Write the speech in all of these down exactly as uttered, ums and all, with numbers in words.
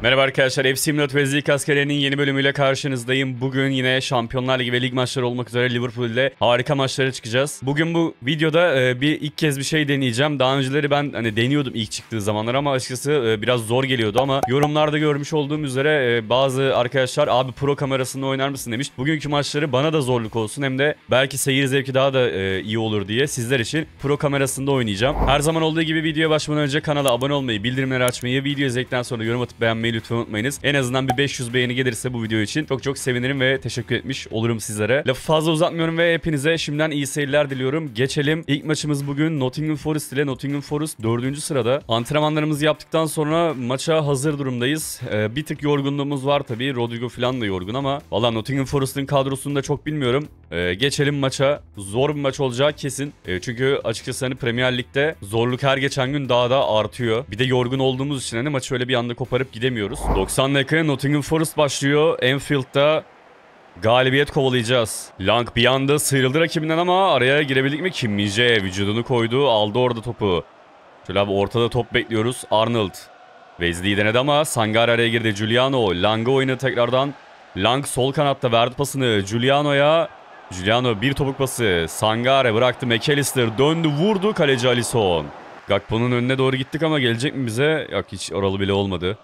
Merhaba arkadaşlar, F C Milot ve Zik Askerlerinin yeni bölümüyle karşınızdayım. Bugün yine Şampiyonlar Ligi ve lig maçları olmak üzere Liverpool ile harika maçlara çıkacağız. Bugün bu videoda e, bir ilk kez bir şey deneyeceğim. Daha önceleri ben hani deniyordum ilk çıktığı zamanlar ama açıkçası e, biraz zor geliyordu ama yorumlarda görmüş olduğum üzere e, bazı arkadaşlar abi pro kamerasında oynar mısın demiş. Bugünkü maçları bana da zorluk olsun hem de belki seyir zevki daha da e, iyi olur diye sizler için pro kamerasında oynayacağım. Her zaman olduğu gibi videoya başlamadan önce kanala abone olmayı, bildirimleri açmayı, video izledikten sonra yorum atıp beğenmeyi lütfen unutmayınız. En azından bir beş yüz beğeni gelirse bu video için çok çok sevinirim ve teşekkür etmiş olurum sizlere. Lafı fazla uzatmıyorum ve hepinize şimdiden iyi seyirler diliyorum. Geçelim. İlk maçımız bugün Nottingham Forest ile. Nottingham Forest dördüncü sırada. Antrenmanlarımızı yaptıktan sonra maça hazır durumdayız. Ee, bir tık yorgunluğumuz var tabii. Rodrigo falan da yorgun ama valla Nottingham Forest'ın kadrosunu da çok bilmiyorum. Ee, geçelim maça. Zor bir maç olacağı kesin. Ee, çünkü açıkçası hani Premier Lig'de zorluk her geçen gün daha da artıyor. Bir de yorgun olduğumuz için hani maçı öyle bir anda koparıp gidemiyoruz. doksan dakika Nottingham Forest başlıyor. Anfield'da galibiyet kovalayacağız. Lang bir anda sıyrıldı rakibinden ama araya girebildik mi? Kim Min-jae vücudunu koydu. Aldı orada topu. Şöyle abi ortada top bekliyoruz. Arnold. Wesley'i denedi ama Sangare araya girdi. Giuliano. Lang'a oynadı tekrardan. Lang sol kanatta verdi pasını Giuliano'ya. Giuliano bir topuk pası. Sangare bıraktı. McAllister döndü vurdu. Kaleci Alisson. Gakpo'nun önüne doğru gittik ama gelecek mi bize? Yok hiç oralı bile olmadı.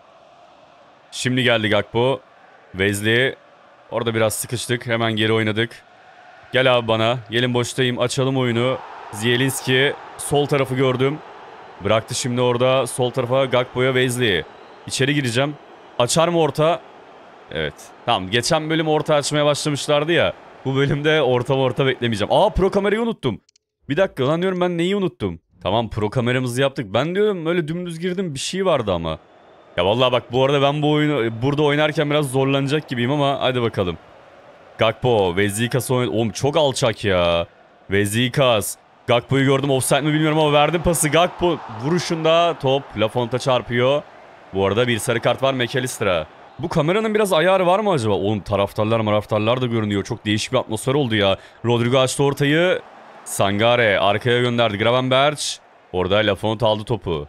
Şimdi geldi Gakpo. Wesley. Orada biraz sıkıştık. Hemen geri oynadık. Gel abi bana. Gelin boştayım. Açalım oyunu. Zielinski. Sol tarafı gördüm. Bıraktı şimdi orada. Sol tarafa Gakpo'ya Wesley. İçeri gireceğim. Açar mı orta? Evet. Tamam. Geçen bölüm orta açmaya başlamışlardı ya. Bu bölümde orta orta beklemeyeceğim. Aa pro kamerayı unuttum. Bir dakika lan diyorum ben neyi unuttum? Tamam pro kameramızı yaptık. Ben diyorum öyle dümdüz girdim bir şey vardı ama. Ya vallahi bak bu arada ben bu oyunu burada oynarken biraz zorlanacak gibiyim ama hadi bakalım. Gakpo, Vezikas oynadı. Oğlum çok alçak ya. Vezikas. Gakpo'yu gördüm offside mi bilmiyorum ama verdim pası. Gakpo vuruşunda top Lafont'a çarpıyor. Bu arada bir sarı kart var McAllister'a. Bu kameranın biraz ayarı var mı acaba? Oğlum taraftarlar maraftarlar da görünüyor. Çok değişik bir atmosfer oldu ya. Rodrigo açtı ortayı. Sangare arkaya gönderdi. Gravenberch. Orada Lafont aldı topu.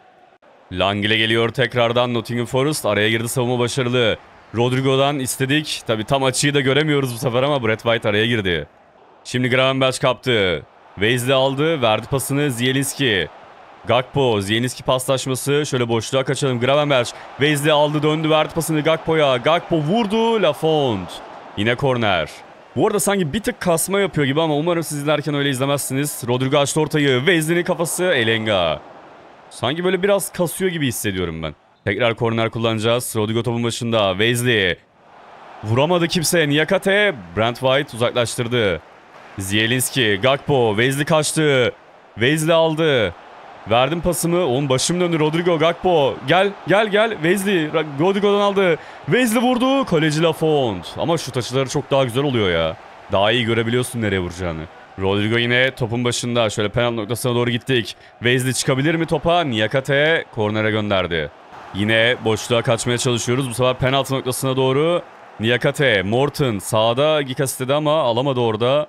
Lang ile geliyor tekrardan Nottingham Forest. Araya girdi, savunma başarılı. Rodrigo'dan istedik. Tabi tam açıyı da göremiyoruz bu sefer ama Brett White araya girdi. Şimdi Gravenberch kaptı. Wesley aldı. Verdi pasını Zielinski. Gakpo. Zielinski paslaşması. Şöyle boşluğa kaçalım. Gravenberch. Wesley aldı döndü verdi pasını Gakpo'ya. Gakpo vurdu. Lafont. Yine korner. Bu arada sanki bir tık kasma yapıyor gibi ama umarım siz izlerken öyle izlemezsiniz. Rodrigo açtı ortayı. Wesley'nin kafası Elanga. Sanki böyle biraz kasıyor gibi hissediyorum ben. Tekrar korner kullanacağız. Rodrigo topun başında. Wesley. Vuramadı kimse. Niakate. Brent White uzaklaştırdı. Zielinski. Gakpo. Wesley kaçtı. Wesley aldı. Verdim pasımı. Oğlum başım döndü. Rodrigo. Gakpo. Gel. Gel gel. Wesley. Rodrigo'dan aldı. Wesley vurdu. Kaleci Lafont. Ama şut açıları çok daha güzel oluyor ya. Daha iyi görebiliyorsun nereye vuracağını. Rodrigo yine topun başında. Şöyle penaltı noktasına doğru gittik. Wesley çıkabilir mi topa? Niakate kornere gönderdi. Yine boşluğa kaçmaya çalışıyoruz. Bu sefer penaltı noktasına doğru. Niakate, Morton sağda Gikas istedi ama alamadı orada.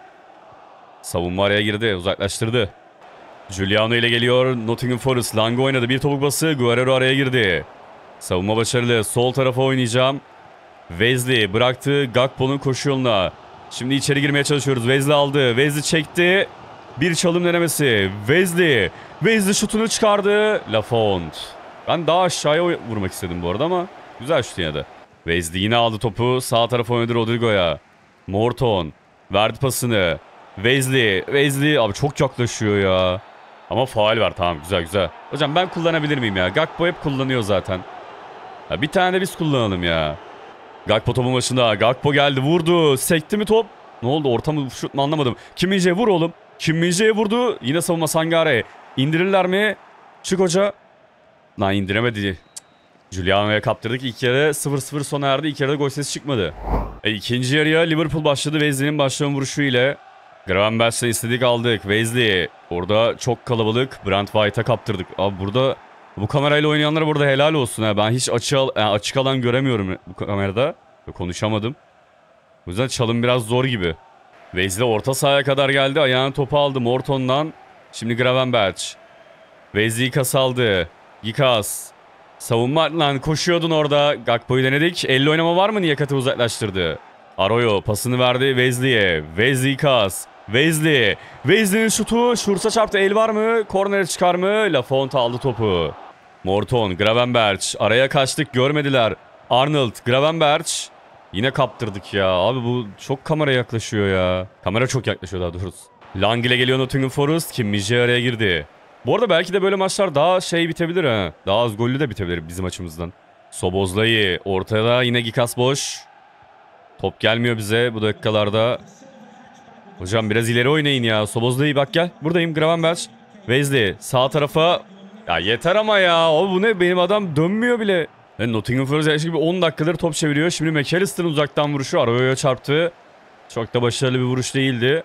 Savunma araya girdi. Uzaklaştırdı. Giuliano ile geliyor Nottingham Forest. Lang oynadı. Bir topuk bası. Guerrero araya girdi. Savunma başarılı. Sol tarafa oynayacağım. Wesley bıraktı Gakpo'nun koşu yoluna. Şimdi içeri girmeye çalışıyoruz. Wesley aldı. Wesley çekti. Bir çalım denemesi. Wesley. Wesley şutunu çıkardı. Lafont. Ben daha aşağıya vurmak istedim bu arada ama güzel şut yine de. Wesley yine aldı topu. Sağ tarafa oynadı Rodrigo'ya. Morton. Verdi pasını. Wesley. Wesley. Abi çok yaklaşıyor ya. Ama faul var. Tamam güzel güzel. Hocam ben kullanabilir miyim ya? Gakpo hep kullanıyor zaten. Ya bir tane de biz kullanalım ya. Gakpo topun başında. Gakpo geldi vurdu. Sekti mi top? Ne oldu? Orta mı şut mu anlamadım. Kim Min-jae vur oğlum. Kim Min-jae vurdu. Yine savunma Sangare. İndirirler mi? Çık hoca. Lan indiremedi. Giuliano'ya kaptırdık. İlk yarı sıfır sıfır sona erdi. İlk yarıda gol sesi çıkmadı. E, ikinci yarıya Liverpool başladı. Wesley'nin başlama vuruşu ile. Gravenberch'le istedik aldık. Wesley. Orada çok kalabalık. Brent White'a kaptırdık. Abi burada bu kamerayla oynayanlara burada helal olsun. Ha. Ben hiç açık, yani açık alan göremiyorum bu kamerada. Konuşamadım. O yüzden çalım biraz zor gibi. Wesley orta sahaya kadar geldi. Ayağını topu aldı Morton'dan. Şimdi Gravenberch. Wesley'i kas aldı. Gikas. Savunma lan, koşuyordun orada. Gakpo'yu denedik. Elle oynama var mı? Niyakat'ı uzaklaştırdı. Arroyo pasını verdi Wesley'e. Wesley kas. Wesley. Wesley'nin şutu. Şursa çarptı. El var mı? Korner çıkar mı? Lafont aldı topu. Morton, Gravenberch. Araya kaçtık, görmediler. Arnold, Gravenberch. Yine kaptırdık ya. Abi bu çok kameraya yaklaşıyor ya. Kamera çok yaklaşıyor daha doğrusu. Lang ile geliyor Nottingham Forest. Kim Min-jae araya girdi. Bu arada belki de böyle maçlar daha şey bitebilir ha. Daha az gollü de bitebilir bizim açımızdan. Sobozlayı ortada, yine Gikas boş. Top gelmiyor bize bu dakikalarda. Hocam biraz ileri oynayın ya. Sobozlayı bak gel. Buradayım, Gravenberch. Wesley sağ tarafa. Ya yeter ama ya. O bu ne? Benim adam dönmüyor bile. Yani Nottingham Forest yaklaşık bir on dakikadır top çeviriyor. Şimdi McAllister'ın uzaktan vuruşu Arroyo'ya çarptı. Çok da başarılı bir vuruş değildi.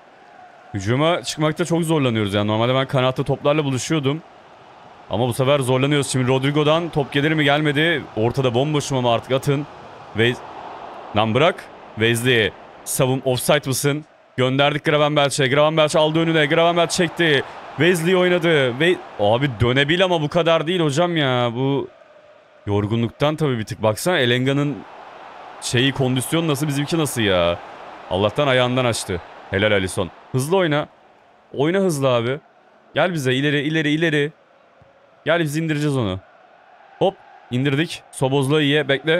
Hücuma çıkmakta çok zorlanıyoruz yani. Normalde ben kanatta toplarla buluşuyordum. Ama bu sefer zorlanıyoruz. Şimdi Rodrigo'dan top gelir mi, gelmedi. Ortada bomboşum ama artık atın. Ve lan bırak. Wesley savun, offside mısın? Gönderdik Gravenberch'e. Gravenberch aldı önüne. Gravenberch çekti. Wesley oynadı. Ve abi dönebil ama bu kadar değil hocam ya. Bu yorgunluktan tabii bir tık. Baksana Elenga'nın şeyi, kondisyon nasıl, bizimki nasıl ya. Allah'tan ayağından açtı. Helal Alisson. Hızlı oyna. Oyna hızlı abi. Gel bize ileri ileri ileri. Gel biz indireceğiz onu. Hop indirdik. Sobozlayı'ya bekle.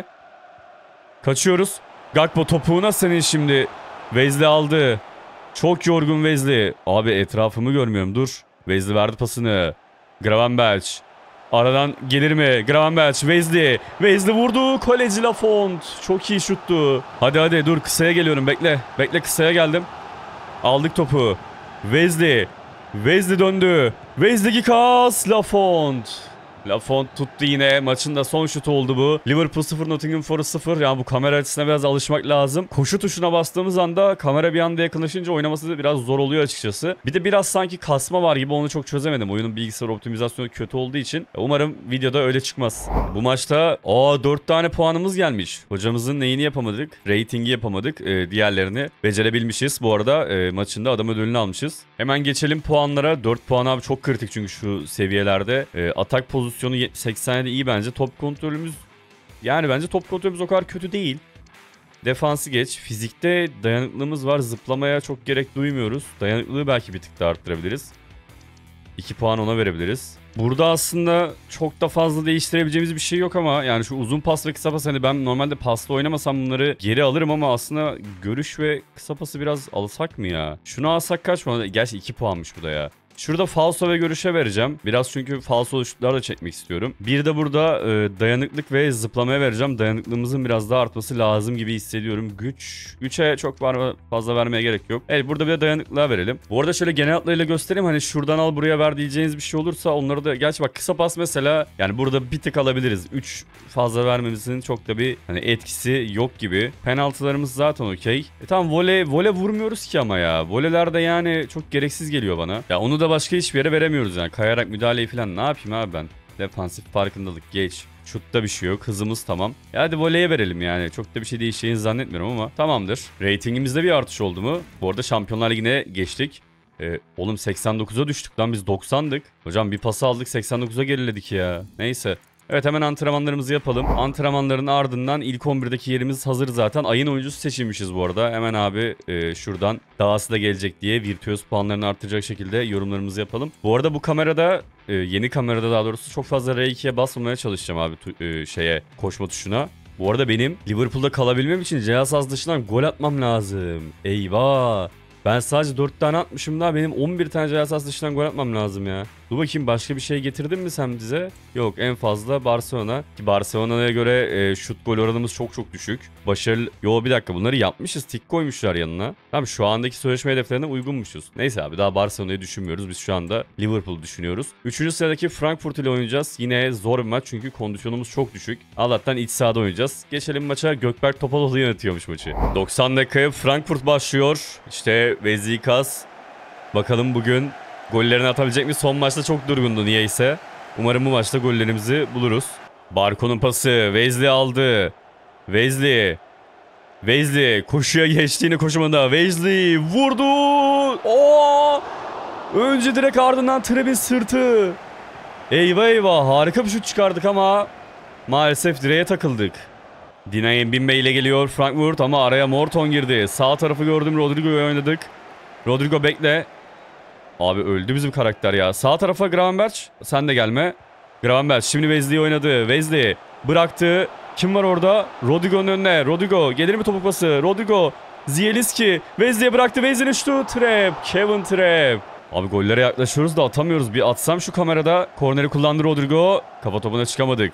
Kaçıyoruz. Gakpo topuğuna senin şimdi. Wesley aldı. Çok yorgun Wesley. Abi etrafımı görmüyorum, dur. Wesley verdi pasını. Gravenberch. Aradan gelir mi? Gravenberch, Wesley. Wesley vurdu. Kaleci Lafont. Çok iyi şuttu. Hadi hadi dur, kısaya geliyorum, bekle. Bekle, kısaya geldim. Aldık topu. Wesley. Wesley döndü. Wesley Gikas. Lafont. Lafont tuttu yine. Maçın da son şutu oldu bu. Liverpool sıfır, Nottingham Forest sıfır. Yani bu kamera açısına biraz alışmak lazım. Koşu tuşuna bastığımız anda kamera bir anda yakınlaşınca oynaması da biraz zor oluyor açıkçası. Bir de biraz sanki kasma var gibi, onu çok çözemedim. Oyunun bilgisayar optimizasyonu kötü olduğu için. Umarım videoda öyle çıkmaz. Bu maçta aa dört tane puanımız gelmiş. Hocamızın neyini yapamadık? Ratingi yapamadık. Ee, diğerlerini becerebilmişiz. Bu arada e, maçında adam ödülünü almışız. Hemen geçelim puanlara. dört puan abi çok kritik çünkü şu seviyelerde. E, atak pozisyonu seksende iyi bence. Top kontrolümüz, yani bence top kontrolümüz o kadar kötü değil. Defansı geç. Fizikte dayanıklılığımız var. Zıplamaya çok gerek duymuyoruz. Dayanıklılığı belki bir tık da arttırabiliriz. iki puan ona verebiliriz. Burada aslında çok da fazla değiştirebileceğimiz bir şey yok ama yani şu uzun pas ve kısa pas, hani ben normalde pasla oynamasam bunları geri alırım ama aslında görüş ve kısa pası biraz alsak mı ya? Şunu alsak kaç puan? Gerçi iki puanmış bu da ya. Şurada falso ve görüşe vereceğim. Biraz çünkü falso şutlar da çekmek istiyorum. Bir de burada e, dayanıklık ve zıplamaya vereceğim. Dayanıklılığımızın biraz daha artması lazım gibi hissediyorum. Güç. Güçe çok var, fazla vermeye gerek yok. Evet, burada bir de dayanıklılığa verelim. Bu arada şöyle genel hatlarıyla göstereyim. Hani şuradan al buraya ver diyeceğiniz bir şey olursa onları da... Gerçi bak kısa pas mesela, yani burada bir tık alabiliriz. üç fazla vermemizin çok da bir hani etkisi yok gibi. Penaltılarımız zaten okey. E tamam, voley, voley vurmuyoruz ki ama ya. Volelerde yani çok gereksiz geliyor bana. Ya onu da başka hiçbir yere veremiyoruz yani. Kayarak müdahaleyi falan ne yapayım abi ben? Defansif farkındalık geç. Şutta bir şey yok. Hızımız tamam. Ya hadi voleye verelim yani. Çok da bir şey değişeceğini zannetmiyorum ama tamamdır. Ratingimizde bir artış oldu mu? Bu arada Şampiyonlar Ligi'ne geçtik. Ee, oğlum seksen dokuza düştük lan, biz doksandık. Hocam bir pası aldık seksen dokuza geriledik ya. Neyse. Evet, hemen antrenmanlarımızı yapalım. Antrenmanların ardından ilk on birdeki yerimiz hazır zaten. Ayın oyuncusu seçilmişiz bu arada. Hemen abi e, şuradan dahası da gelecek diye virtüöz puanlarını arttıracak şekilde yorumlarımızı yapalım. Bu arada bu kamerada e, yeni kamerada daha doğrusu çok fazla R ikiye basmamaya çalışacağım abi tu, e, şeye koşma tuşuna. Bu arada benim Liverpool'da kalabilmem için ceza sahası dışından gol atmam lazım. Eyvah. Ben sadece dört tane atmışım daha, benim on bir tane ceza sahası dışından gol atmam lazım ya. Dur bakayım, başka bir şey getirdin mi sen bize? Yok, en fazla Barcelona. Ki Barcelona'ya göre e, şut gol oranımız çok çok düşük. Başarılı... Yo bir dakika, bunları yapmışız. Tik koymuşlar yanına. Tamam, şu andaki sözleşme hedeflerine uygunmuşuz. Neyse abi, daha Barcelona'yı düşünmüyoruz. Biz şu anda Liverpool düşünüyoruz. Üçüncü sıradaki Frankfurt ile oynayacağız. Yine zor bir maç çünkü kondisyonumuz çok düşük. Allah'tan iç sahada oynayacağız. Geçelim maça. Gökberk Topaloğlu yönetiyormuş maçı. doksan dakikaya Frankfurt başlıyor. İşte Wesley Gikas. Bakalım bugün gollerini atabilecek mi? Son maçta çok durgundu niyeyse. Umarım bu maçta gollerimizi buluruz. Barco'nun pası. Wesley aldı. Wesley. Wesley koşuya geçtiğini koşumunda. Wesley vurdu. Oo! Önce direkt ardından Trebin sırtı. Eyvah eyvah, harika bir şut çıkardık ama maalesef direğe takıldık. Dina Mbimbe ile geliyor Frankfurt ama araya Morton girdi. Sağ tarafı gördüm, Rodrigo'yu oynadık. Rodrigo bekle. Abi öldü bizim karakter ya. Sağ tarafa Gravenberch, sen de gelme. Gravenberch şimdi Wesley'i oynadı. Wesley bıraktı. Kim var orada? Rodrigo'nun önüne. Rodrigo gelir mi topuk pası? Rodrigo, Zielinski Wesley'e bıraktı. Wesley'nin şutu. Trapp. Kevin Trapp. Abi gollere yaklaşıyoruz da atamıyoruz. Bir atsam şu kamerada. Korneri kullandı Rodrigo. Kafa topuna çıkamadık.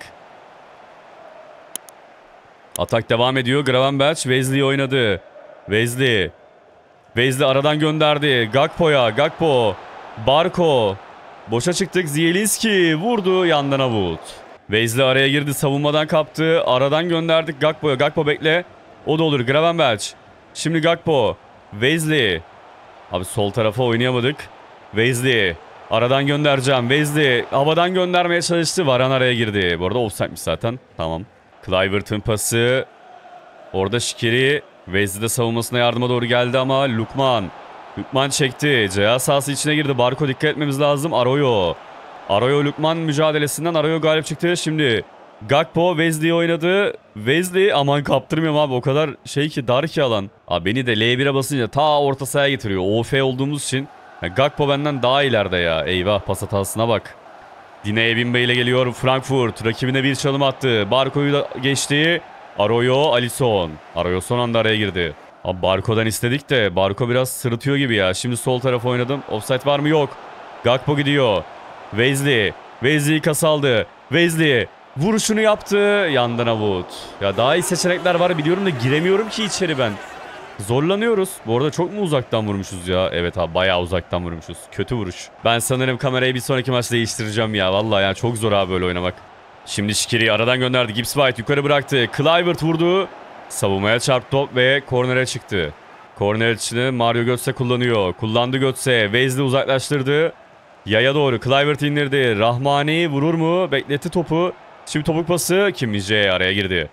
Atak devam ediyor. Gravenberch Wesley'i oynadı. Wesley. Wesley aradan gönderdi. Gakpo'ya. Gakpo. Barco. Boşa çıktık. Zielinski vurdu. Yandan Wood. Wesley araya girdi. Savunmadan kaptı. Aradan gönderdik Gakpo'ya. Gakpo bekle. O da olur. Gravenberch. Şimdi Gakpo. Wesley. Abi sol tarafa oynayamadık. Wesley. Aradan göndereceğim. Wesley. Havadan göndermeye çalıştı. Varane araya girdi. Bu arada offside'miş zaten. Tamam. Kluivert'ın pası. Orada Şikeri. Wesley de savunmasına yardıma doğru geldi ama Lukman. Lukman çekti. Ceza sahası içine girdi. Barco dikkat etmemiz lazım. Arroyo. Arroyo Lukman mücadelesinden Arroyo galip çıktı. Şimdi Gakpo Wesley'i oynadı. Wesley aman kaptırmıyorum abi. O kadar şey ki, dar ki alan. Abi beni de L bire basınca ta orta sahaya getiriyor. O F olduğumuz için. Yani Gakpo benden daha ileride ya. Eyvah, pas hatasına bak. Dina Mbimbe ile geliyor Frankfurt. Rakibine bir çalım attı. Barco'yu da geçti. Arroyo, Alisson. Arroyo son anda araya girdi. Abi Barco'dan istedik de Barco biraz sırıtıyor gibi ya. Şimdi sol tarafa oynadım. Offside var mı? Yok. Gakpo gidiyor. Wesley. Wesley'i kasaldı. Wesley vuruşunu yaptı. Yandan Wood. Ya daha iyi seçenekler var biliyorum da giremiyorum ki içeri ben. Zorlanıyoruz. Bu arada çok mu uzaktan vurmuşuz ya? Evet abi, bayağı uzaktan vurmuşuz. Kötü vuruş. Ben sanırım kamerayı bir sonraki maçta değiştireceğim ya. Vallahi yani çok zor abi böyle oynamak. Şimdi Şikiri'yi aradan gönderdi. Gibbs White yukarı bıraktı. Kluivert vurdu. Savunmaya çarptı top ve kornere çıktı. Korner içini Mario Götze kullanıyor. Kullandı Götze. Wesley uzaklaştırdı. Yaya doğru. Kluivert indirdi. Rahmani vurur mu? Bekletti topu. Şimdi topuk pası. Kim Min-jae araya girdi.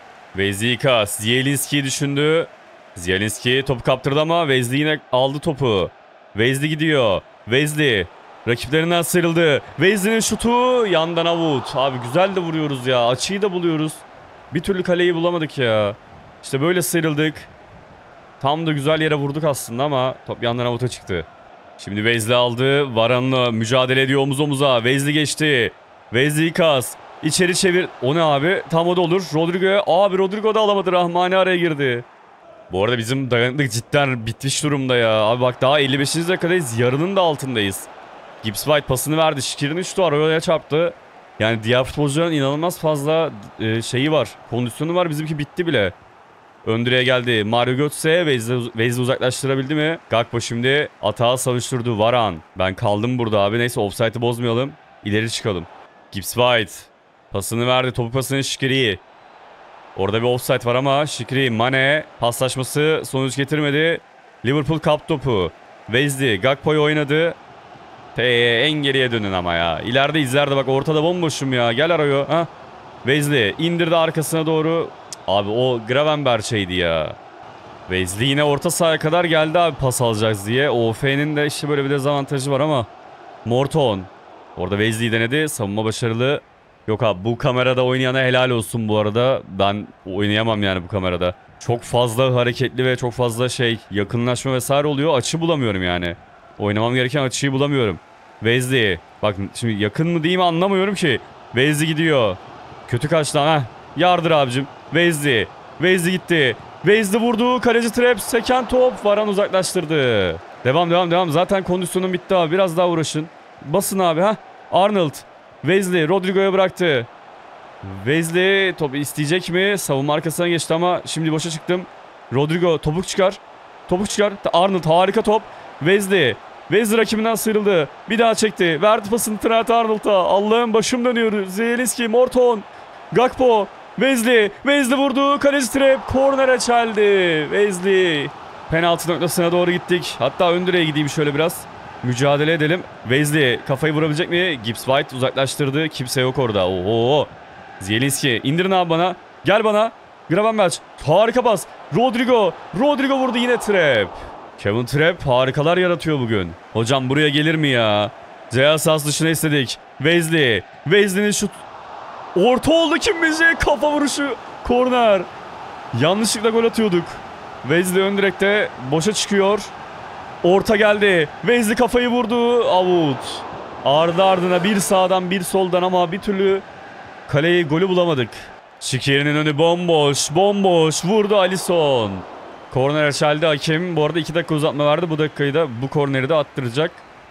Vezika. Zielinski'yi düşündü. Zielinski topu kaptırdı ama Wesley yine aldı topu. Wesley gidiyor. Wesley rakiplerinden sıyrıldı. Wesley'nin şutu yandan Wood. Abi güzel de vuruyoruz ya. Açıyı da buluyoruz. Bir türlü kaleyi bulamadık ya. İşte böyle sıyrıldık. Tam da güzel yere vurduk aslında ama top yandan Wood'a çıktı. Şimdi Wesley aldı. Varane'la mücadele ediyor omuz omuza. Wesley geçti. Wesley kas. İçeri çevir. O ne abi? Tam o da olur. Rodrigo'ya. Abi Rodrigo da alamadı. Rahmani araya girdi. Bu arada bizim dayanıklık cidden bitmiş durumda ya. Abi bak daha elli beşinci dakikadayız. Yarının da altındayız. Gibbs White pasını verdi. Şikir'in üçtü. Arroyo'ya çarptı. Yani diğer futbolcuların inanılmaz fazla e, şeyi var. Kondisyonu var. Bizimki bitti bile. Ön direğe geldi. Mario Götze. Wesley, Wesley uzaklaştırabildi mi? Gakpo şimdi atağı savuşturdu. Varane. Ben kaldım burada abi. Neyse offside'ı bozmayalım. İleri çıkalım. Gibbs White. Pasını verdi. Topu pasını Şikir'i. Orada bir offside var ama Şikri, Mane paslaşması sonuç getirmedi. Liverpool kaptı topu. Wesley Gakpo'yu oynadı. Te en geriye dönün ama ya. İleride izlerdi bak, ortada bomboşum ya. Gel arıyor. Ha. Wesley indirdi arkasına doğru. Abi o Gravenberch'eydi ya. Wesley yine orta sahaya kadar geldi abi pas alacağız diye. O F'nin de işte böyle bir dezavantajı var ama. Morton. Orada Wesley'i denedi. Savunma başarılı. Yok abi, bu kamerada oynayana helal olsun bu arada. Ben oynayamam yani bu kamerada. Çok fazla hareketli ve çok fazla şey yakınlaşma vesaire oluyor. Açı bulamıyorum yani. Oynamam gereken açıyı bulamıyorum. Wesley. Bak şimdi yakın mı diyeyim anlamıyorum ki. Wesley gidiyor. Kötü kaçtı ha. Yardır abicim. Wesley. Wesley gitti. Wesley vurdu. Kaleci Trapp. Seken top. Varane uzaklaştırdı. Devam devam devam. Zaten kondisyonum bitti abi. Biraz daha uğraşın. Basın abi ha. Arnold. Wesley Rodrigo'ya bıraktı. Wesley topu isteyecek mi? Savunma arkasına geçti ama şimdi boşa çıktım. Rodrigo topuk çıkar. Topuk çıkar. Arnold harika top. Wesley. Wesley rakibinden sıyrıldı. Bir daha çekti. Verdi pasını Trent Arnold'a. Allah'ım başım dönüyor. Zielinski, Morton, Gakpo, Wesley. Wesley vurdu. Kaleci Trapp kornere çeldi. Wesley. Penaltı noktasına doğru gittik. Hatta ön direğe gideyim şöyle biraz. Mücadele edelim. Wesley kafayı vurabilecek mi? Gibbs White uzaklaştırdı. Kimse yok orada. Oo. Zielinski indirin abi bana. Gel bana. Gravenberch. Harika pas. Rodrigo. Rodrigo vurdu yine Trapp. Kevin Trapp harikalar yaratıyor bugün. Hocam buraya gelir mi ya? Ceza sahası dışına istedik. Wesley. Wesley'nin şut. Orta oldu, kim bilecek, kafa vuruşu. Korner. Yanlışlıkla gol atıyorduk. Wesley ön direkte boşa çıkıyor. Orta geldi. Wesley kafayı vurdu. Out. Ardı ardına bir sağdan bir soldan ama bir türlü kaleyi, golü bulamadık. Şikeri'nin önü bomboş. Bomboş. Vurdu Alisson. Korner çeldi hakem. Bu arada iki dakika uzatma vardı. Bu dakikayı da, bu korneri de attıracak.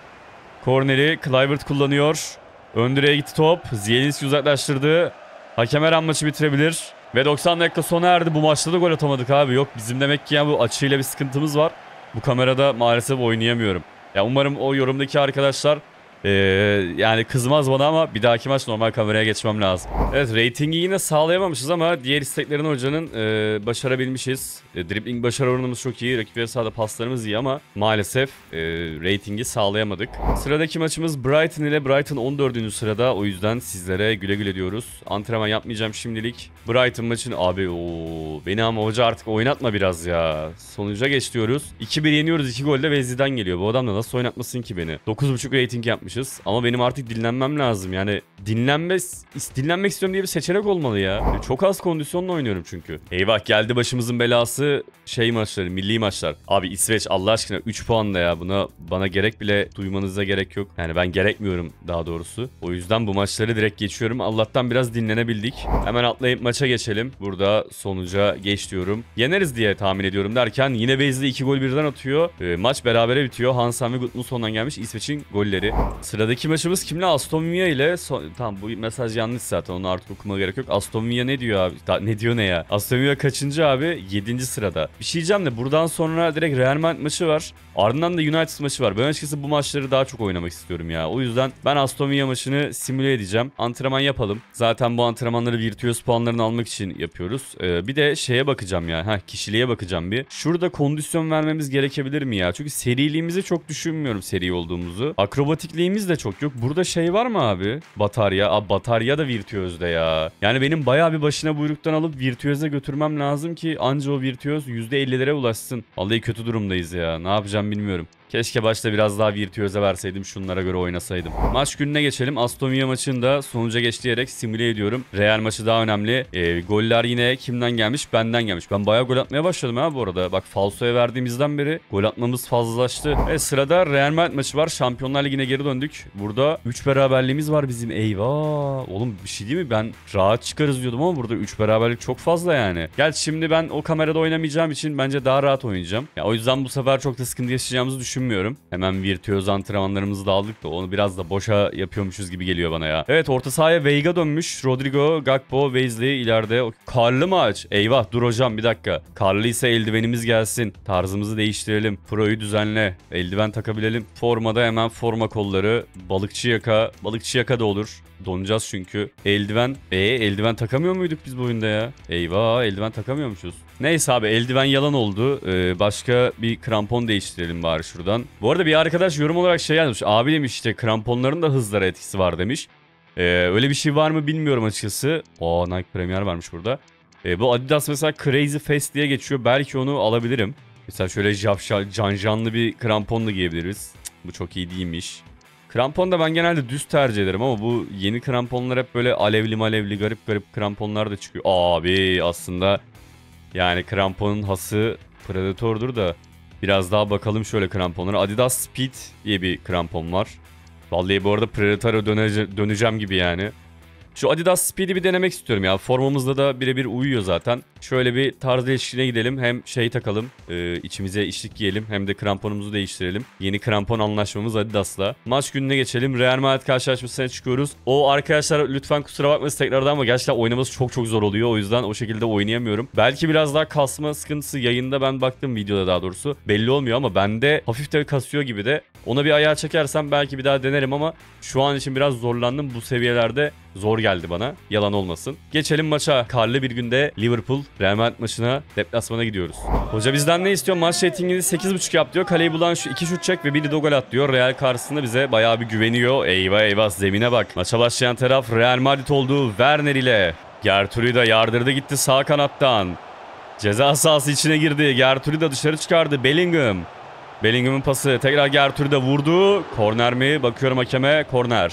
Korneri Kluivert kullanıyor. Ön direğe gitti top. Zielinski uzaklaştırdı. Hakem her an maçı bitirebilir. Ve doksan dakika sona erdi. Bu maçta da gol atamadık abi. Yok, bizim demek ki ya bu açıyla bir sıkıntımız var. Bu kamerada maalesef oynayamıyorum. Ya umarım o yorumdaki arkadaşlar Ee, yani kızmaz bana ama bir dahaki maç normal kameraya geçmem lazım. Evet, ratingi yine sağlayamamışız ama diğer isteklerini hocanın e, başarabilmişiz. E, dribbling başarı oranımız çok iyi. Rakip sahada paslarımız iyi ama maalesef e, ratingi sağlayamadık. Sıradaki maçımız Brighton ile. Brighton on dördüncü sırada. O yüzden sizlere güle güle diyoruz. Antrenman yapmayacağım şimdilik. Brighton maçını abi ooo beni ama hoca artık oynatma biraz ya. Sonuca geç diyoruz. iki bir yeniyoruz. iki gol de Wesley'den geliyor. Bu adam da nasıl oynatmasın ki beni? dokuz buçuk rating yapmış. Ama benim artık dinlenmem lazım. Yani dinlenme, dinlenmek istiyorum diye bir seçenek olmalı ya. Çok az kondisyonla oynuyorum çünkü. Eyvah, geldi başımızın belası şey maçları, milli maçlar. Abi İsveç Allah aşkına üç puan da ya. Buna bana gerek bile duymanıza gerek yok. Yani ben gerekmiyorum daha doğrusu. O yüzden bu maçları direkt geçiyorum. Allah'tan biraz dinlenebildik. Hemen atlayıp maça geçelim. Burada sonuca geç diyorum. Yeneriz diye tahmin ediyorum derken yine Wesley iki gol birden atıyor. E, maç berabere bitiyor. Hansen ve Gudmundsson'dan gelmiş İsveç'in golleri. Sıradaki maçımız kimle? Aston Villa ile. So tamam, bu mesaj yanlış zaten. Onu artık okumaya gerek yok. Aston Villa ne diyor abi? Da ne diyor ne ya? Aston Villa kaçıncı abi? yedinci sırada. Bir şey diyeceğim de buradan sonra direkt Real Madrid maçı var. Ardından da United maçı var. Ben açıkçası bu maçları daha çok oynamak istiyorum ya. O yüzden ben Aston Villa maçını simüle edeceğim. Antrenman yapalım. Zaten bu antrenmanları virtüöz puanlarını almak için yapıyoruz. Ee, bir de şeye bakacağım ya. Heh, kişiliğe bakacağım bir. Şurada kondisyon vermemiz gerekebilir mi ya? Çünkü seriliğimizi çok düşünmüyorum, seri olduğumuzu. Akrobatikliğimiz de çok yok. Burada şey var mı abi? Batarya. Abi batarya da virtüözde ya. Yani benim bayağı bir başına buyruktan alıp virtüöze götürmem lazım ki anca o virtüöz yüzde ellilere ulaşsın. Vallahi kötü durumdayız ya. Ne yapacağım bilmiyorum. Keşke başta biraz daha virtüöze verseydim, şunlara göre oynasaydım. Maç gününe geçelim. Aston Villa maçında sonuca geç diyerek simüle ediyorum. Real maçı daha önemli. E, goller yine kimden gelmiş? Benden gelmiş. Ben bayağı gol atmaya başladım ha bu arada. Bak, falsoya verdiğimizden beri gol atmamız fazlalaştı. Evet, sırada Real Madrid maçı var. Şampiyonlar Ligi'ne geri döndük. Burada üç beraberliğimiz var bizim. Eyvah. Oğlum bir şey değil mi? Ben rahat çıkarız diyordum ama burada üç beraberlik çok fazla yani. Gel şimdi ben o kamerada oynamayacağım için bence daha rahat oynayacağım. Ya, o yüzden bu sefer çok da sıkıntı yaşayacağımızı düşünmüyorum. Hemen virtüöz antrenmanlarımızı da aldık da onu biraz da boşa yapıyormuşuz gibi geliyor bana ya. Evet, orta sahaya Veiga dönmüş. Rodrigo, Gakpo, Wesley ileride. O karlı maç. Eyvah, dur hocam bir dakika. Karlı ise eldivenimiz gelsin. Tarzımızı değiştirelim. Pro'yu düzenle. Eldiven takabilelim. Formada hemen forma kolları. Balıkçı yaka. Balıkçı yaka da olur. Donacağız çünkü. Eldiven. Ee eldiven takamıyor muyduk biz bu oyunda ya? Eyvah, eldiven takamıyormuşuz. Neyse abi, eldiven yalan oldu. Ee, başka bir krampon değiştirelim bari şuradan. Bu arada bir arkadaş yorum olarak şey yazmış. Abi demiş işte kramponların da hızlara etkisi var demiş. Ee, öyle bir şey var mı bilmiyorum açıkçası. Aa, Nike Premier varmış burada. Ee, bu Adidas mesela Crazy Fast diye geçiyor. Belki onu alabilirim. Mesela şöyle jafşal, canjanlı bir krampon da giyebiliriz. Cık, bu çok iyi değilmiş. Krampon da ben genelde düz tercih ederim ama bu yeni kramponlar hep böyle alevli malevli garip garip kramponlar da çıkıyor. Abi aslında yani kramponun hası Predator'dur da biraz daha bakalım şöyle kramponlara. Adidas Speed diye bir krampon var. Vallahi bu arada Predator'a dönece- döneceğim gibi yani. Şu Adidas Speed'i bir denemek istiyorum ya. Formamızda da birebir uyuyor zaten. Şöyle bir tarz değişikliğine gidelim. Hem şey takalım, e, içimize içlik giyelim. Hem de kramponumuzu değiştirelim. Yeni krampon anlaşmamız Adidas'la. Maç gününe geçelim. Real Madrid karşılaşmasına çıkıyoruz. O arkadaşlar lütfen kusura bakmayın tekrardan ama gerçekten oynaması çok çok zor oluyor. O yüzden o şekilde oynayamıyorum. Belki biraz daha kasma sıkıntısı yayında ben baktım, videoda daha doğrusu. Belli olmuyor ama bende hafif de kasıyor gibi de. Ona bir ayağa çekersem belki bir daha denerim ama şu an için biraz zorlandım. Bu seviyelerde zor geldi bana. Yalan olmasın. Geçelim maça. Karlı bir günde Liverpool Real Madrid maçına, deplasmana gidiyoruz. Hoca bizden ne istiyor? Maç ratingini sekiz buçuk yap diyor. Kaleyi bulan şu iki şut çek ve biri de gol at diyor. Real karşısında bize bayağı bir güveniyor. Eyvah eyvah, zemine bak. Maça başlayan taraf Real Madrid oldu. Werner ile. Gertrude da yardırdı gitti sağ kanattan. Ceza sahası içine girdi. Gertrude da dışarı çıkardı. Bellingham. Bellingham'ın pası. Tekrar Gertrude vurdu. Korner mi? Bakıyorum hakeme. Korner.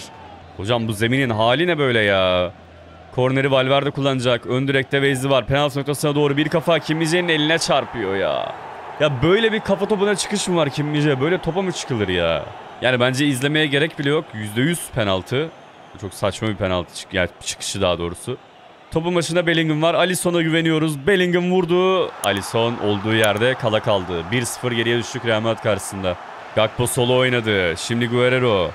Hocam bu zeminin hali ne böyle ya? Korneri Valverde kullanacak. Ön direkte Vezli var. Penaltı noktasına doğru bir kafa Kim Min-jae'nin eline çarpıyor ya. Ya böyle bir kafa topuna çıkış mı var Kim Min-jae? Böyle topa mı çıkılır ya? Yani bence izlemeye gerek bile yok. yüzde yüz penaltı. Çok saçma bir penaltı çık yani çıkışı daha doğrusu. Topun başında Bellingham var. Alisson'a güveniyoruz. Bellingham vurdu. Alisson olduğu yerde kala kaldı. bir sıfır geriye düştük Real Madrid karşısında. Gakpo solo oynadı. Şimdi Guerrero.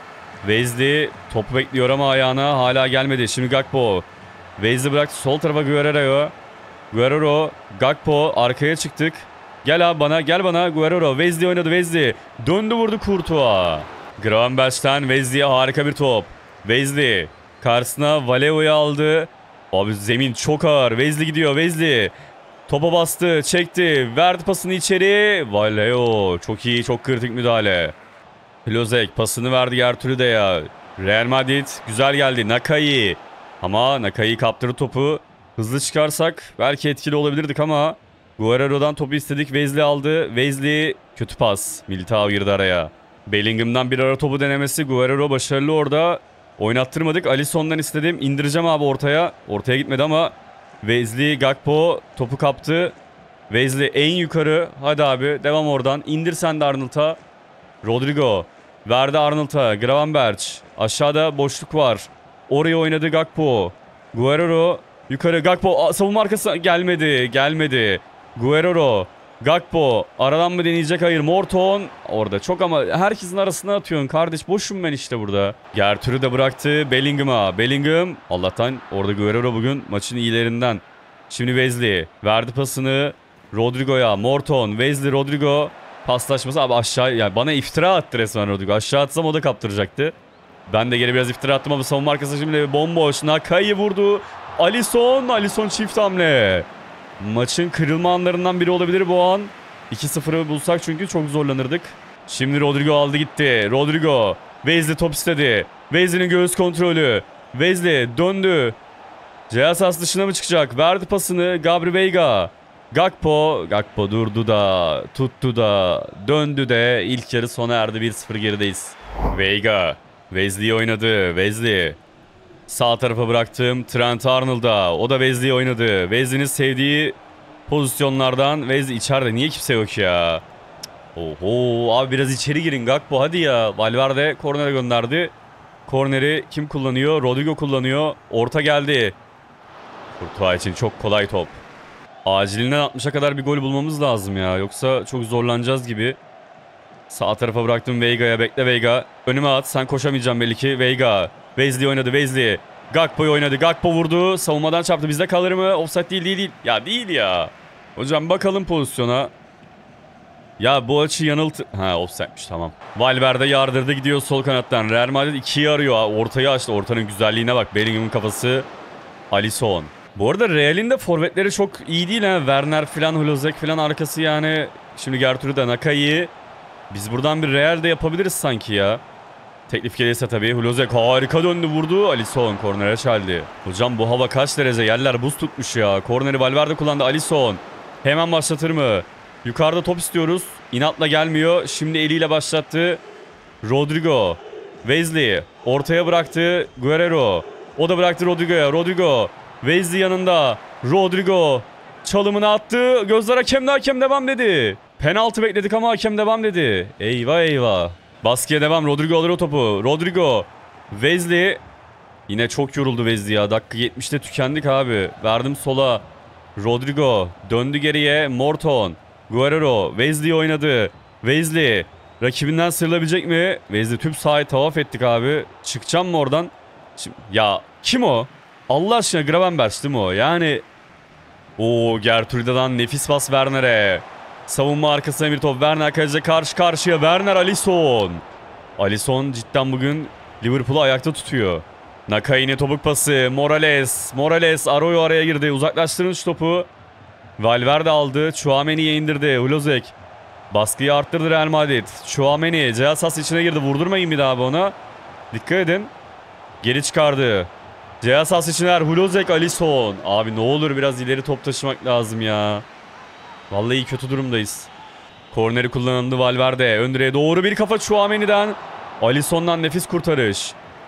Vezli topu bekliyor ama ayağına hala gelmedi. Şimdi Gakpo. Vezli bıraktı sol tarafa Guerrero'ya. Guerrero, Gakpo arkaya çıktık. Gel abi bana, gel bana Guerrero. Vezli oynadı Vezli. Döndü vurdu Courtois. Gravenberch'ten Vezli'ye harika bir top. Vezli karşısına Valeo'yu aldı. Abi zemin çok ağır. Vezli gidiyor Vezli. Topa bastı, çekti. Verdi pasını içeri. Valeo çok iyi, çok kritik müdahale. Hlozek pasını verdi Gertrude'ye. Real Madrid güzel geldi. Nakai. Ama Nakai kaptırdı topu. Hızlı çıkarsak belki etkili olabilirdik ama Guerrero'dan topu istedik. Vezli aldı. Vezli kötü pas. Militao girdi araya. Bellingham'dan bir ara topu denemesi. Guerrero başarılı orada. Oynattırmadık. Alisson'dan istedim. İndireceğim abi ortaya. Ortaya gitmedi ama Vezli, Gakpo topu kaptı. Vezli en yukarı. Hadi abi devam oradan. İndir sen de Arnold'a. Rodrigo verdi Arnold'a. Gravenberch. Aşağıda boşluk var. Oraya oynadı Gakpo. Guerrero yukarı. Gakpo savunma arkasına gelmedi. Gelmedi. Guerrero. Gakpo aradan mı deneyecek? Hayır. Morton orada çok ama herkesin arasına atıyorsun kardeş. Boşum ben işte burada. Gertrude de bıraktı Bellingham'a. Bellingham Allah'tan orada Guerrero bugün maçın iyilerinden. Şimdi Vezli verdi pasını Rodrigo'ya. Morton, Vezli, Rodrigo paslaşması abi aşağı yani bana iftira attı resmen Rodrigo. Aşağı atsam o da kaptıracaktı. Ben de geri biraz iftira attım ama savunma arkası şimdi bomboş. Nakai'yi vurdu. Alisson, Alisson çift hamle. Maçın kırılma anlarından biri olabilir bu an. iki sıfırı bulsak çünkü çok zorlanırdık. Şimdi Rodrigo aldı gitti. Rodrigo. Vezli top istedi. Vezli'nin göğüs kontrolü. Vezli döndü. Ceyasas dışına mı çıkacak? Verdi pasını Gabri Veiga. Gakpo. Gakpo durdu da. Tuttu da. Döndü de. İlk yarı sona erdi. bir sıfır gerideyiz. Veiga. Vezli'yi oynadı. Vezli. Sağ tarafa bıraktım. Trent Arnold'a. O da Vezli'yi oynadı. Vezli'nin sevdiği pozisyonlardan. Vezli içeride. Niye kimse yok ya? Oho abi biraz içeri girin Gakpo hadi ya. Valverde kornere gönderdi. Korneri kim kullanıyor? Rodrigo kullanıyor. Orta geldi. Courtois için çok kolay top. Acilinden altmışa kadar bir gol bulmamız lazım ya. Yoksa çok zorlanacağız gibi. Sağ tarafa bıraktım Veiga'ya. Bekle Veiga. Önüme at. Sen koşamayacaksın belli ki. Veiga. Vezli oynadı. Vezli. Gakpo'yu oynadı. Gakpo vurdu. Savunmadan çarptı. Bizde kalır mı? Offside değil değil değil. Ya değil ya. Hocam bakalım pozisyona. Ya bu açı yanıltı... Ha offside'miş tamam. Valverde yardırdı gidiyor sol kanattan. Real Madrid ikiyi arıyor. Ortayı açtı. Ortanın güzelliğine bak. Bellingham'ın kafası. Alisson. Bu arada Real'in de forvetleri çok iyi değil ha. Werner filan, Hlozek filan arkası yani. Şimdi Gertrude, Nakai. Biz buradan bir Real de yapabiliriz sanki ya. Teklif gelirse tabii. Hlozek harika döndü vurdu. Alisson kornere çaldı. Hocam bu hava kaç derece? Yerler buz tutmuş ya. Korneri Valverde kullandı. Alisson. Hemen başlatır mı? Yukarıda top istiyoruz. İnatla gelmiyor. Şimdi eliyle başlattı. Rodrigo. Vezli. Ortaya bıraktı. Guerrero. O da bıraktı Rodrigo'ya. Rodrigo. Vezli yanında. Rodrigo. Çalımını attı. Gözler hakemde, hakem devam dedi. Penaltı bekledik ama hakem devam dedi. Eyvah eyvah. Baskıya devam. Rodrigo alır o topu. Rodrigo. Vezli. Yine çok yoruldu Vezli ya. Dakika yetmişte tükendik abi. Verdim sola. Rodrigo. Döndü geriye. Morton. Guerrero. Vezli oynadı. Vezli. Rakibinden sıyrılabilecek mi? Vezli tüm sahayı tavaf ettik abi. Çıkacağım mı oradan? Şimdi, ya kim o? Allah aşkına Gravenberch değil mi o? Yani o Gertrude'dan nefis pas Werner'e. Savunma arkasına bir top. Werner kaleciyle karşı karşıya. Werner, Alisson. Alisson cidden bugün Liverpool'u ayakta tutuyor. Nakai'nin topuk pası. Morales. Morales. Arroyo araya girdi. Uzaklaştırın şu topu. Valverde aldı. Tchouaméni'ye indirdi. Hlozek. Baskıyı arttırdı Real Madrid. Tchouaméni. Ceyasas içine girdi. Vurdurmayın bir daha ona. Dikkat edin. Geri çıkardı. Ceyasas içine Hlozek, Alisson. Abi ne olur biraz ileri top taşımak lazım ya. Vallahi kötü durumdayız. Korneri kullanıldı Valverde. Ön direğe doğru bir kafa Tchouaméni'den. Alisson'dan nefis kurtarış.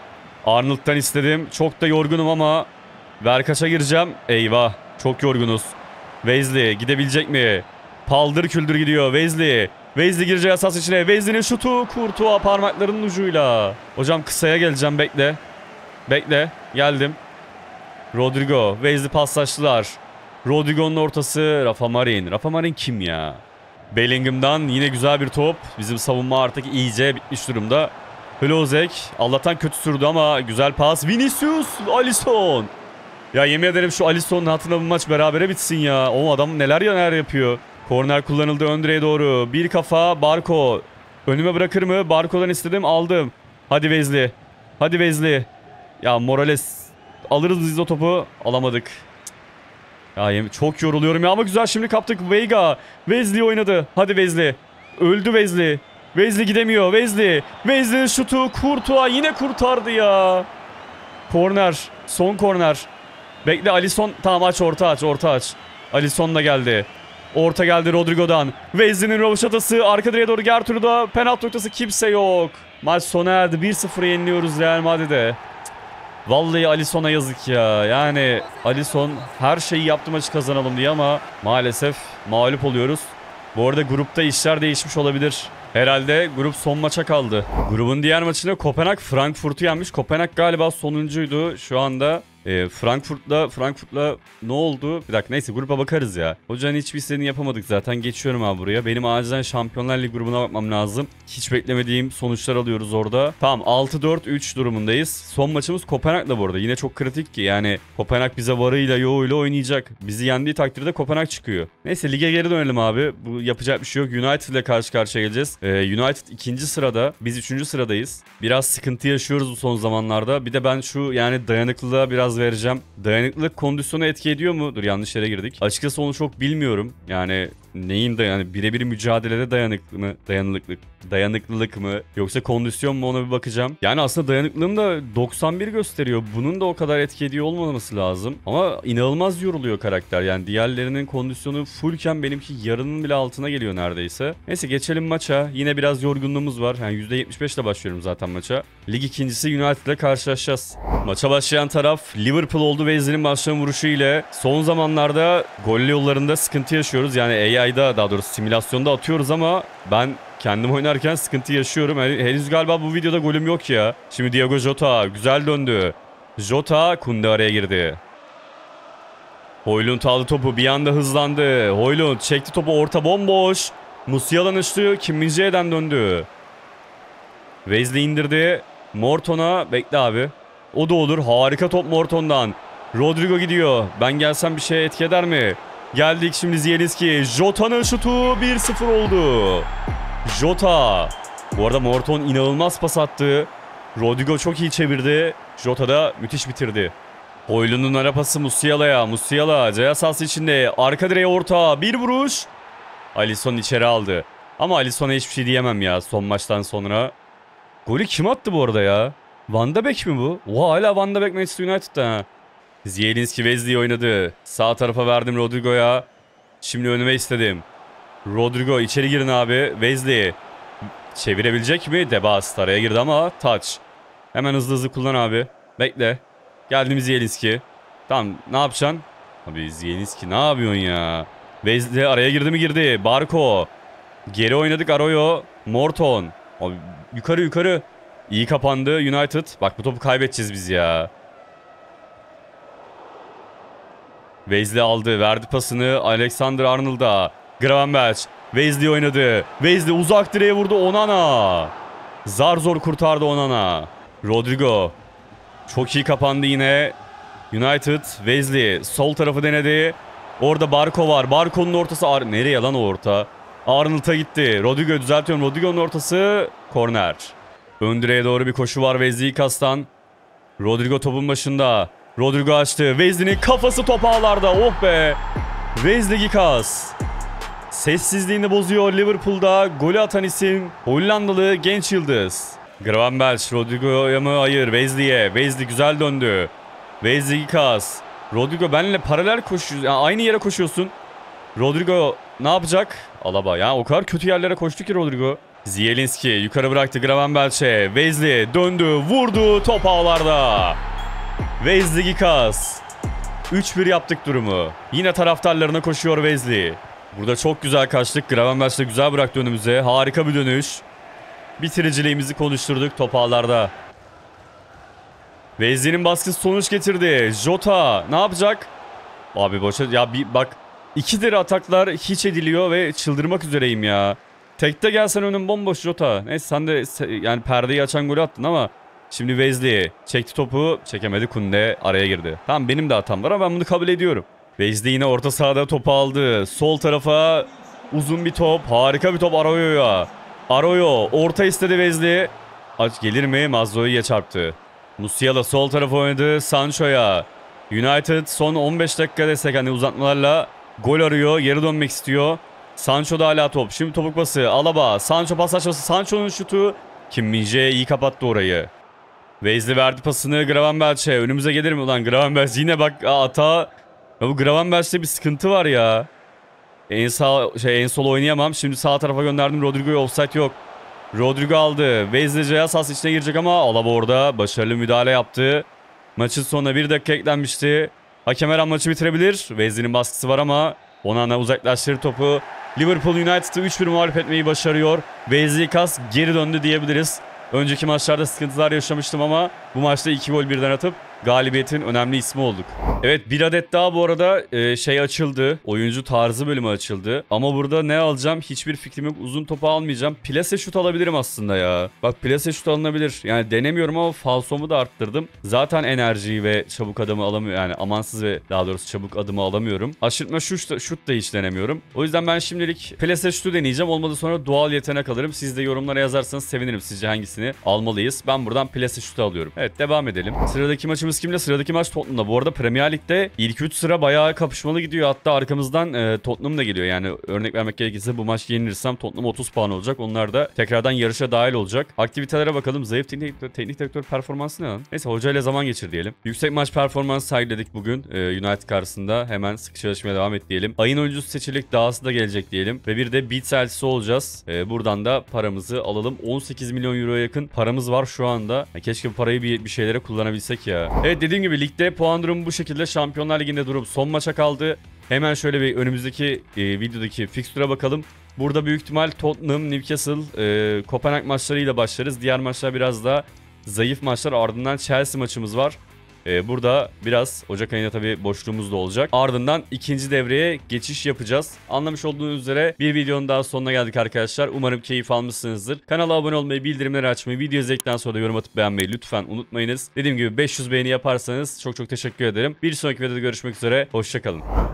Arnold'dan istedim. Çok da yorgunum ama ver kaça gireceğim. Eyvah. Çok yorgunuz. Wesley gidebilecek mi? Paldır küldür gidiyor Wesley. Wesley girecek asas içine. Wesley'nin şutu. Courtois parmaklarının ucuyla. Hocam kısaya geleceğim, bekle. Bekle. Geldim. Rodrigo. Wesley paslaştılar. Rodrigo'nun ortası. Rafa Marin. Rafa Marin kim ya? Bellingham'dan yine güzel bir top. Bizim savunma artık iyice bitmiş durumda. Hlozek. Allah'tan kötü sürdü ama güzel pas. Vinicius. Alisson. Ya yemin ederim şu Alisson'un hatırına bu maç berabere bitsin ya. O adam neler ya neler yapıyor. Korner kullanıldı ön direğe doğru. Bir kafa Barco. Önüme bırakır mı? Barco'dan istedim, aldım. Hadi Wesley. Hadi Wesley. Ya Morales. Alırız biz o topu. Alamadık. Ya çok yoruluyorum ya ama güzel şimdi kaptık. Veiga. Wesley oynadı. Hadi Wesley. Öldü Wesley. Wesley gidemiyor. Wesley. Wesley'nin şutu. Courtois yine kurtardı ya. Korner. Son korner. Bekle Alisson. Tamam aç, orta aç, orta aç. Alisson da geldi. Orta geldi Rodrigo'dan. Wesley'nin rovaşatası. Arka direğe doğru Gertrude'da. Penaltı noktası kimse yok. Maç sona erdi. bir sıfır yeniliyoruz Real Madrid'e. Vallahi Alisson'a yazık ya. Yani Alisson her şeyi yaptı maçı kazanalım diye ama maalesef mağlup oluyoruz. Bu arada grupta işler değişmiş olabilir. Herhalde grup son maça kaldı. Grubun diğer maçında Kopenhag Frankfurt'u yenmiş. Kopenhag galiba sonuncuydu. Şu anda e, Frankfurt'la Frankfurt'la ne oldu? Bir dakika, neyse gruba bakarız ya. Hocanın hiçbir istediğini yapamadık zaten. Geçiyorum abi buraya. Benim acilen Şampiyonlar Ligi grubuna bakmam lazım. Hiç beklemediğim sonuçlar alıyoruz orada. Tamam, altı dört üç durumundayız. Son maçımız Kopenhag'la bu arada. Yine çok kritik ki yani Kopenhag bize varıyla yoğuyla oynayacak. Bizi yendiği takdirde Kopenhag çıkıyor. Neyse lige geri dönelim abi. Bu yapacak bir şey yok. United ile karşı karşıya geleceğiz. Ee, United ikinci sırada. Biz üçüncü sıradayız. Biraz sıkıntı yaşıyoruz bu son zamanlarda. Bir de ben şu yani dayanıklılığa biraz vereceğim. Dayanıklılık kondisyona etki ediyor mu? Dur, yanlış yere girdik. Açıkçası onu çok bilmiyorum. Yani neyin da yani birebir mücadelede dayanıklı mı? Dayanıklılık, dayanıklılık mı? Yoksa kondisyon mu, ona bir bakacağım. Yani aslında dayanıklılığım da doksan bir gösteriyor. Bunun da o kadar etki ediyor olmaması lazım. Ama inanılmaz yoruluyor karakter. Yani diğerlerinin kondisyonu fullken benimki yarının bile altına geliyor neredeyse. Neyse geçelim maça. Yine biraz yorgunluğumuz var. Yani yüzde yetmiş beş ile başlıyorum zaten maça. Lig ikincisi United ile karşılaşacağız. Maça başlayan taraf Liverpool oldu ve Wesley'nin başlayan vuruşu ile son zamanlarda gol yollarında sıkıntı yaşıyoruz. Yani A I'da, daha doğrusu simülasyonda atıyoruz ama ben kendim oynarken sıkıntı yaşıyorum. Henüz galiba bu videoda golüm yok ya. Şimdi Diogo Jota güzel döndü. Jota, Kunde araya girdi. Højlund aldı topu, bir anda hızlandı. Højlund çekti topu, orta bomboş. Musiala'nın üçlü Kim Min-jae'den döndü. Wesley indirdi. Morton'a, bekle abi. O da olur. Harika top Morton'dan. Rodrigo gidiyor. Ben gelsem bir şey etki eder mi? Geldik şimdi Zielinski. Jota'nın şutu bir sıfır oldu. Jota. Bu arada Morton inanılmaz pas attı. Rodrigo çok iyi çevirdi. Jota da müthiş bitirdi. Højlund'un ara pası Musiala'ya. Musiala ceza sahası içinde. Arka direğe orta. Bir vuruş. Alisson içeri aldı. Ama Alisson'a hiçbir şey diyemem ya son maçtan sonra. Golü kim attı bu arada ya? Van de Beek mi bu? Oha, hala Van de Beek Manchester United'da ha. Zielinski Wesley oynadı. Sağ tarafa verdim Rodrigo'ya. Şimdi önüme istedim. Rodrigo içeri girin abi. Wesley. Çevirebilecek mi? Debas araya girdi ama touch. Hemen hızlı hızlı kullan abi. Bekle. Geldim Zielinski. Tamam, ne yapacaksın? Abi Zielinski ne yapıyorsun ya? Wesley araya girdi mi girdi. Barco. Geri oynadık Arroyo. Morton. Abi yukarı yukarı. İyi kapandı United. Bak bu topu kaybedeceğiz biz ya. Wesley aldı. Verdi pasını Alexander Arnold'a. Gravenberch. Wesley oynadı. Wesley uzak direğe vurdu. Onana. Zar zor kurtardı Onana. Rodrigo. Çok iyi kapandı yine. United. Wesley. Sol tarafı denedi. Orada Barco var. Barco'nun ortası. Ar Nereye lan o orta? Arnold'a gitti. Rodrigo düzeltiyorum. Rodrigo'nun ortası. Korner. Ön direğe doğru bir koşu var Wesley'i kastan. Rodrigo topun başında. Rodrigo açtı. Wesley'nin kafası top ağlarda. Oh be. Wesley Gikas. Sessizliğini bozuyor Liverpool'da. Golü atan isim Hollandalı genç yıldız. Gravenberch. Rodrigo'ya mı? Hayır. Wesley'e. Wesley güzel döndü. Wesley Gikas. Rodrigo benimle paralel koşuyor. Yani aynı yere koşuyorsun. Rodrigo ne yapacak? Alaba. Yani o kadar kötü yerlere koştu ki Rodrigo. Zielinski yukarı bıraktı Gravenberch'e. Wesley döndü, vurdu, top ağlarda. Wesley Gikas. üç bir yaptık durumu. Yine taraftarlarına koşuyor Wesley. Burada çok güzel kaçtık. Gravenberch de güzel bıraktı önümüze. Harika bir dönüş. Bitiriciliğimizi konuşturduk top ağlarda. Wesley'nin baskısı sonuç getirdi. Jota ne yapacak? Abi boşa ya, bir bak, ikidir ataklar hiç ediliyor ve çıldırmak üzereyim ya. Tekte gelsen önün bomboş Jota. Neyse sen de yani perdeyi açan golü attın ama şimdi Wesley çekti topu, çekemedi, Kunde araya girdi. Tamam, benim de hatam var ama ben bunu kabul ediyorum. Wesley yine orta sahada topu aldı. Sol tarafa uzun bir top, harika bir top Arroyo'ya. Arroyo orta istedi Wesley. Aç gelir mi? Mazzo'ya çarptı. Musiala sol tarafa oynadı Sancho'ya. United son on beş dakika desek hani uzatmalarla gol arıyor. Geri dönmek istiyor. Sancho'da hala top. Şimdi topuk pası. Alaba. Sancho pas açması. Sancho'nun şutu. Kim Min-jae iyi kapattı orayı. Wesley verdi pasını Gravenberch'e. Önümüze gelir mi ulan Gravenberch? Yine bak ata. Ya bu Gravenberch'te bir sıkıntı var ya. En sağ şey en sol oynayamam. Şimdi sağ tarafa gönderdim Rodrigo'ya, offside yok. Rodrigo aldı. Wesley Ceyasas içine girecek ama Alaba orada başarılı müdahale yaptı. Maçın sonuna bir dakika eklenmişti. Hakem her an maçı bitirebilir. Wesley'nin baskısı var ama Onana uzaklaştırır topu. Liverpool United'ı üç bir mağlup etmeyi başarıyor. Wesley Kas geri döndü diyebiliriz. Önceki maçlarda sıkıntılar yaşamıştım ama bu maçta iki gol birden atıp galibiyetin önemli ismi olduk. Evet, bir adet daha bu arada e, şey açıldı. Oyuncu tarzı bölümü açıldı. Ama burada ne alacağım hiçbir fikrim yok. Uzun topu almayacağım. Plase şut alabilirim aslında ya. Bak, plase şut alınabilir. Yani denemiyorum ama falsomu da arttırdım. Zaten enerjiyi ve çabuk adımı alamıyorum. Yani amansız ve daha doğrusu çabuk adımı alamıyorum. Aşırtma şut da, şut da hiç denemiyorum. O yüzden ben şimdilik plase şutu deneyeceğim. Olmadı sonra doğal yetenek alırım. Siz de yorumlara yazarsanız sevinirim. Sizce hangisini almalıyız? Ben buradan plase şutu alıyorum. Evet, devam edelim. Sıradaki maçımız kimle? Sıradaki maç Tottenham'da. Bu arada Premier Lig'de ilk üç sıra bayağı kapışmalı gidiyor. Hatta arkamızdan e, Tottenham da geliyor. Yani örnek vermek gerekirse bu maç yenilirsem Tottenham otuz puan olacak. Onlar da tekrardan yarışa dahil olacak. Aktivitelere bakalım. Zayıf teknik, teknik direktör performansı ne lan? Neyse, hocayla zaman geçir diyelim. Yüksek maç performansı sergiledik bugün. E, United karşısında. Hemen sıkı çalışmaya devam et diyelim. Ayın oyuncusu seçilik dahası da gelecek diyelim. Ve bir de Beats elçisi olacağız. E, buradan da paramızı alalım. on sekiz milyon euroya yakın paramız var şu anda. Ya, keşke bu parayı bir, bir şeylere kullanabilsek ya. Evet, dediğim gibi ligde puan durumu bu şekilde. Şampiyonlar Ligi'nde durum son maça kaldı. Hemen şöyle bir önümüzdeki e, videodaki fikstüre bakalım. Burada büyük ihtimal Tottenham, Newcastle, e, Kopenhag maçlarıyla başlarız. Diğer maçlar biraz daha zayıf maçlar. Ardından Chelsea maçımız var. E, burada biraz Ocak ayında tabii boşluğumuz da olacak. Ardından ikinci devreye geçiş yapacağız. Anlamış olduğunuz üzere bir videonun daha sonuna geldik arkadaşlar. Umarım keyif almışsınızdır. Kanala abone olmayı, bildirimleri açmayı, video izledikten sonra da yorum atıp beğenmeyi lütfen unutmayınız. Dediğim gibi beş yüz beğeni yaparsanız çok çok teşekkür ederim. Bir sonraki videoda görüşmek üzere. Hoşça kalın.